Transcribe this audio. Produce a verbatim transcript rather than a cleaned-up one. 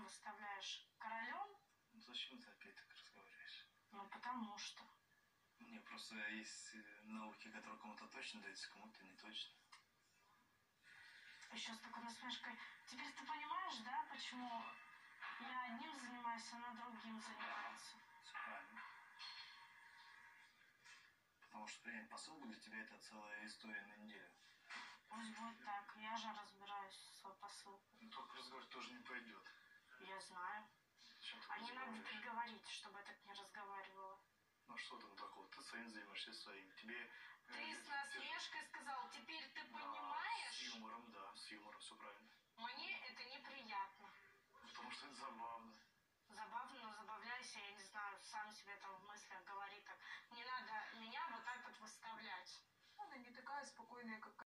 выставляешь королем. Ну зачем ты опять так разговариваешь? Ну потому что. Не, просто есть науки, которые кому-то точно даются, кому-то не точно. Еще с такой насмешкой. Теперь ты понимаешь, да, почему я одним занимаюсь, а она другим занимается? Все правильно. Потому что принять посылку для тебя это целая история на неделю. Пусть будет так. Я же разбираюсь в свою посылку. Ну только разговор тоже не пойдет. Я знаю. А не надо так говорить, чтобы я так не разговаривала. Ну что там такого? Ты своим занимаешься своим. Тебе... Ты с насмешкой сказал, теперь ты понимаешь? Да, с юмором, да, с юмором, все правильно. Мне это неприятно. Потому что это забавно. Забавно, но забавляйся, я не знаю, сам себе там в мыслях говори так. Не надо меня вот так вот выставлять. Она не такая спокойная, как